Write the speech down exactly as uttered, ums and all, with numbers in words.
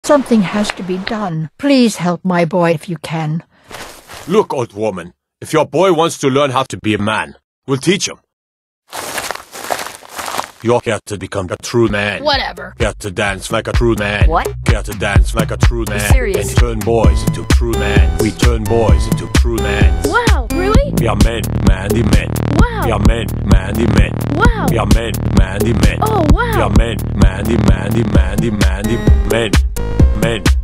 Something has to be done. Please help my boy if you can. Look, old woman, if your boy wants to learn how to be a man, we'll teach him. You're here to become a true man. Whatever. Here to dance like a true man. What? Here to dance like a true man. Serious? And turn boys into true men. We turn boys into true men. Wow, really? We are men, manly men. Wow. We are men, manly men. Wow. We are men, manly men. Oh, wow. We are men, manly, manly, manly, manly men. Men.